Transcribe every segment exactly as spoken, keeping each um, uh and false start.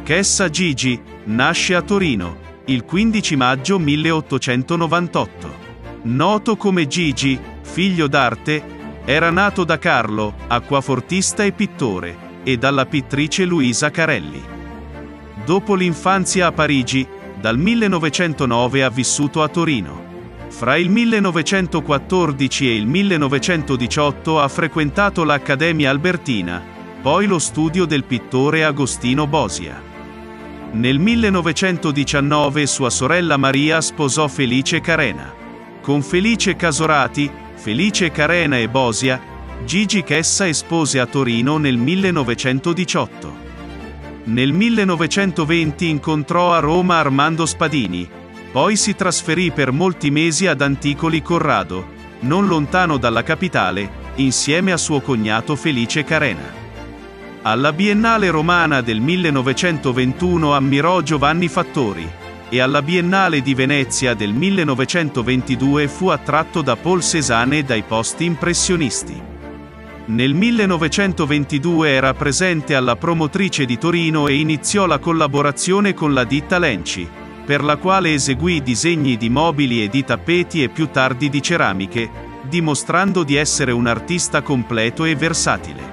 Chessa Gigi nasce a Torino il quindici maggio milleottocentonovantotto. Noto come Gigi, figlio d'arte, era nato da Carlo, acquafortista e pittore, e dalla pittrice Luisa Carelli. Dopo l'infanzia a Parigi, dal millenovecentonove ha vissuto a Torino. Fra il millenovecentoquattordici e il millenovecentodiciotto ha frequentato l'Accademia Albertina, poi lo studio del pittore Agostino Bosia. Nel millenovecentodiciannove sua sorella Maria sposò Felice Carena. Con Felice Casorati, Felice Carena e Bosia, Gigi Chessa espose a Torino nel millenovecentodiciotto. Nel millenovecentoventi incontrò a Roma Armando Spadini, poi si trasferì per molti mesi ad Anticoli Corrado, non lontano dalla capitale, insieme a suo cognato Felice Carena. Alla Biennale Romana del millenovecentoventuno ammirò Giovanni Fattori, e alla Biennale di Venezia del millenovecentoventidue fu attratto da Paul Cézanne e dai posti impressionisti. Nel millenovecentoventidue era presente alla Promotrice di Torino e iniziò la collaborazione con la ditta Lenci, per la quale eseguì disegni di mobili e di tappeti e più tardi di ceramiche, dimostrando di essere un artista completo e versatile.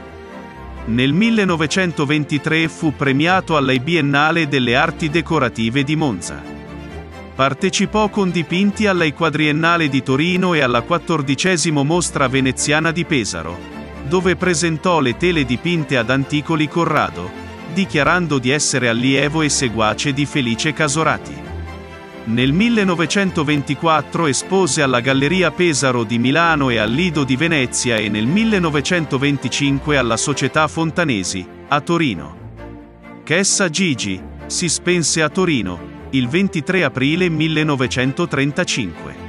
Nel millenovecentoventitré fu premiato alla Biennale delle Arti Decorative di Monza. Partecipò con dipinti alla Quadriennale di Torino e alla quattordicesima Mostra Veneziana di Pesaro, dove presentò le tele dipinte ad Anticoli Corrado, dichiarando di essere allievo e seguace di Felice Casorati. Nel millenovecentoventiquattro espose alla Galleria Pesaro di Milano e al Lido di Venezia e nel millenovecentoventicinque alla Società Fontanesi, a Torino. Chessa Gigi si spense a Torino il ventitré aprile millenovecentotrentacinque.